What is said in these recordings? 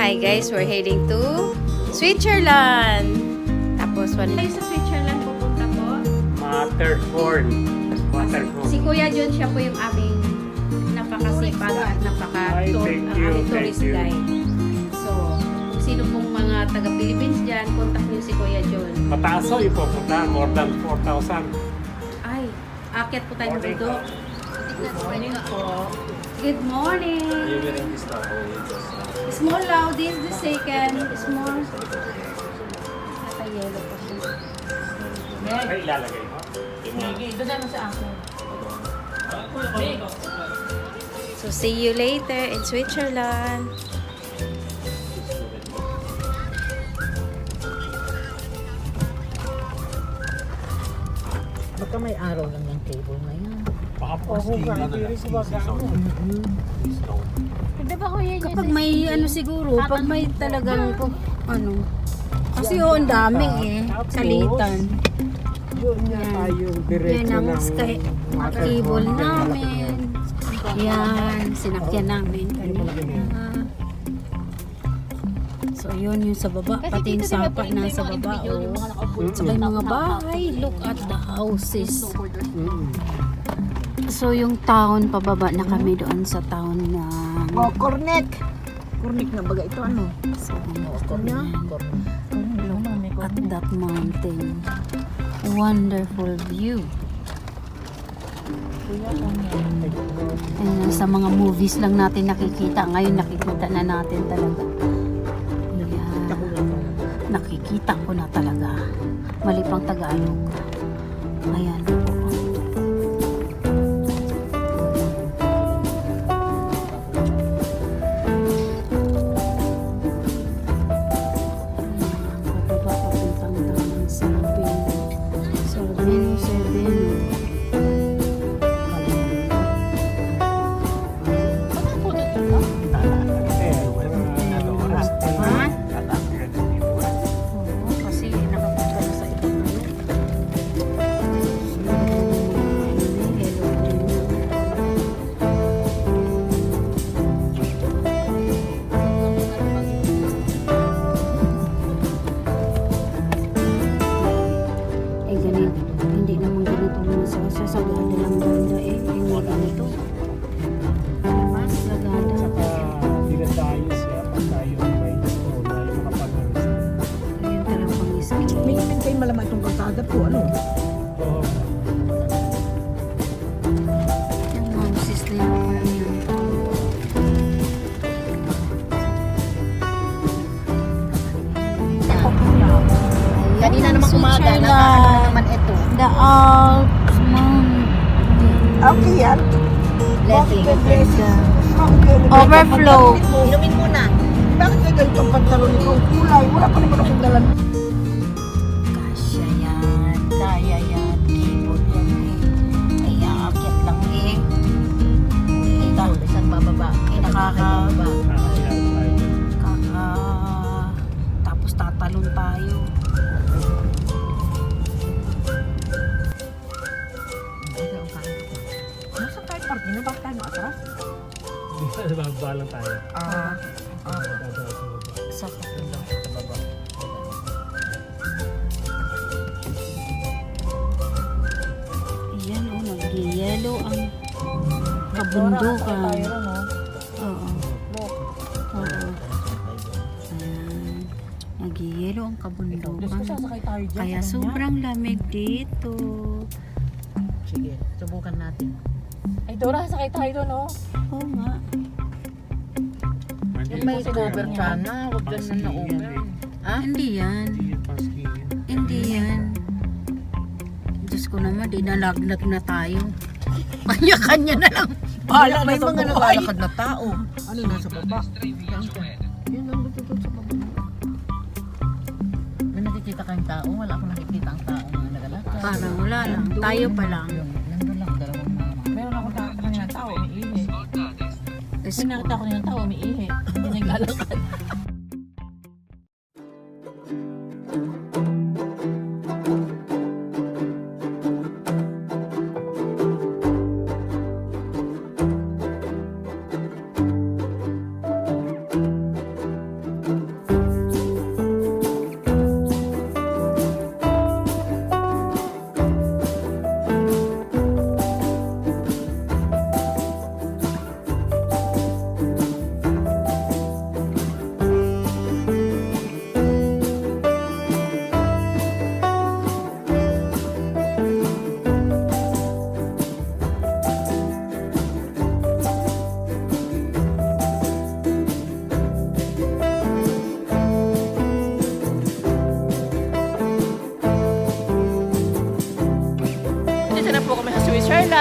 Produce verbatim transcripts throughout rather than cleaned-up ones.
Hi guys, we're heading to Switzerland. Tapos wala tayo sa Switzerland pupunta po. Matterhorn. Matterhorn. Si Kuya John, siya po yung aming napakasipag at napaka-tourist guide. So, kung sino pong mga taga-Philippines dyan, contact niyo si Kuya John. Mataas o ipupunta, more than four thousand. Ay, akyat po tayo ng bundok. Good morning po. Good morning! Small now, this is the second. Small. Naka-yellow po siya. Ay, ilalagay mo. Sige, doon naman sa ako. So, see you later in Switzerland. Baka may araw lang yung table na yan. Baka po skinny na lang. Kapag may ano siguro, pag may talagang ano, kasi oh, ang dami eh, kalitan. Yun nga tayo, diretso Yan ang ng sky cable namin. Yan, sinakyan namin kanina. So yun yung sa baba, pati yung sapa na sa baba. Oh. So may mga bahay, look at the houses. So yung town, pababa na kami doon sa town na Oh, Cornet! Cornet na baga ito ano? so, yan. At that mountain. Wonderful view. And sa mga movies lang natin nakikita. Ngayon nakikita na natin talaga. Yan. Nakikita ko na talaga. Mali pang Tagalog. Ayan. Malaman itong kalsada po, ano? Yung houses na yun. Kanina naman kumaga, na naman ito. The Alps Mountain. Okay yan. Overflow. Inumin muna. Bakit may ganitong pantalon nito? Kulay, wala pa naman akong dalan. Kasya yan. Kaya yan. Keyboard yan eh. Ay, aakyat lang eh. Ito, isang bababa. Eh, nakaka... Ayan, tayo. Kaka... Tapos tatalon tayo. Nasa tayo parking na? Bakit tayo atras? Bababa lang tayo. Ah. Dadaan sa baba. Sa kapila. Sa baba. Yan o, nag-yellow ang kabundukan. Oo. Oo. Ayan. Nag-yellow ang kabundukan. Kaya sobrang lamig dito. Sige, subukan natin. Ay, Dora, sakay tayo doon, no? Oo nga. Yung may cover ka na, huwag ka na na-over. Ah, hindi yan. Hindi yan. Diyos ko naman, di nalagnat na tayo. Kanya-kanya na lang. Bahala may mga naglalakad na tao. Ano nasa baba? Yun ang lututod sa baba. May nakikita kayong tao? Wala akong nakikita ang tao na nagalakad. Parang wala lang. Tayo pa lang. Nandun lang, dalawang mama. Meron akong nakita kanina ng tao, umiihi. Es- May nakita ko ng tao, umiihi. Hindi naglalakad.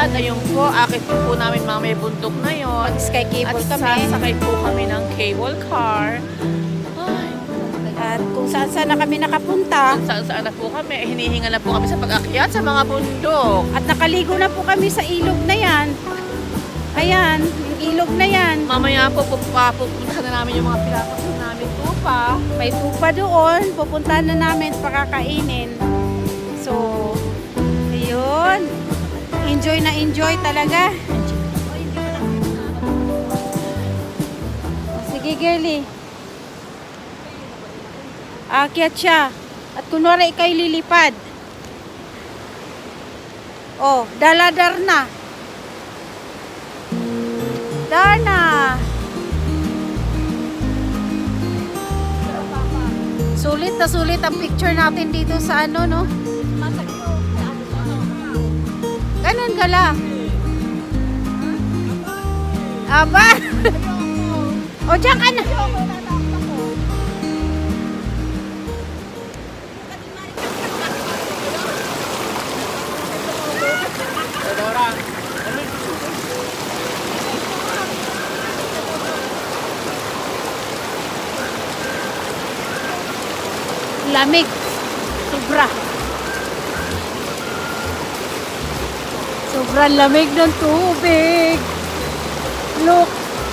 akyat. Ayun po, akit po, po namin mga may bundok na yon. Mag-sky At cable kami. sasakay po kami ng cable car. Ay, At kung saan saan na kami nakapunta. saan saan na po kami. Eh, hinihinga na po kami sa pag-akyat sa mga bundok. At nakaligo na po kami sa ilog na yan. Ayan, yung ilog na yan. Mamaya po, pupunta na namin yung mga pinapasin namin tupa. May tupa doon. Pupuntahan na namin pakakainin. So, ayun. Enjoy na enjoy talaga. Sige, girlie. Akyat siya. At kunwari ikaw'y lilipad. Oh, daladar na. Darna. Sulit na sulit ang picture natin dito sa ano, no? Ganun ka lang. Aba. O, diyan ka na. Lamig. Sobra. Sobrang lamig ng tubig. Look.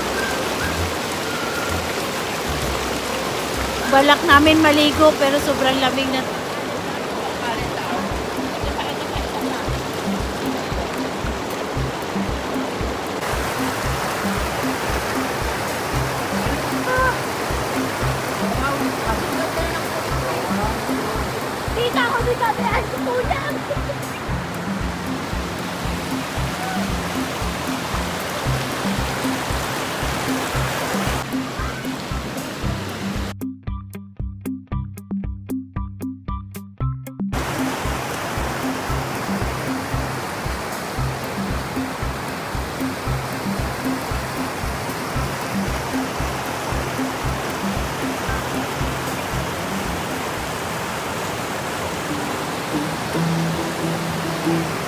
Balak namin maligo pero sobrang lamig na. Tita ko, tita, tita, tutulong. Thank you.